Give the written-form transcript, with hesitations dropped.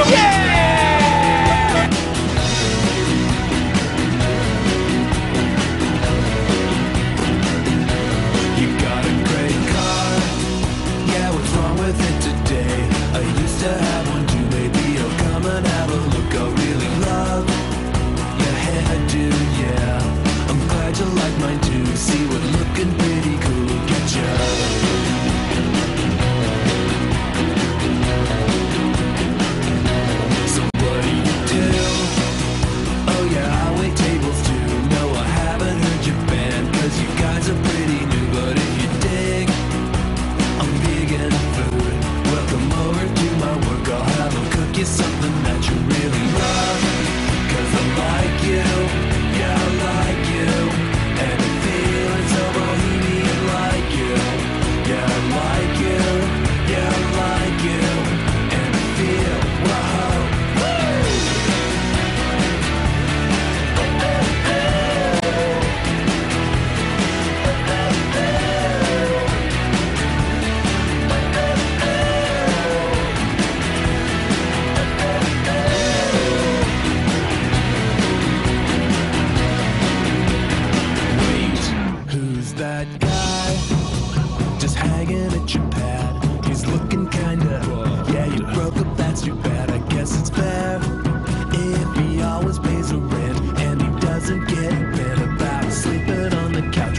You got a great car. Yeah, what's wrong with it today? I used to have one too. Maybe you'll come and have a look. I really love your hairdo, yeah. I'm glad you like mine too. See what looking pretty cool will get you. So what do you do? Oh yeah, I wait tables too. No, I haven't heard your band, 'cause you guys are pretty new. But if you dig, I'm big in food. Welcome over to my work. I'll have them cook you something that you really love. 'Cause I like you, yeah, I like you. And I'm feeling so bohemian like you. Yeah, I like you, yeah, I like you. And I feel, whoa, woo! Wait, who's that guy? Just hanging at your pad. He's looking kinda, yeah, you broke up, that's too bad. I guess it's fair if he always pays the rent and he doesn't get bent about sleeping on the couch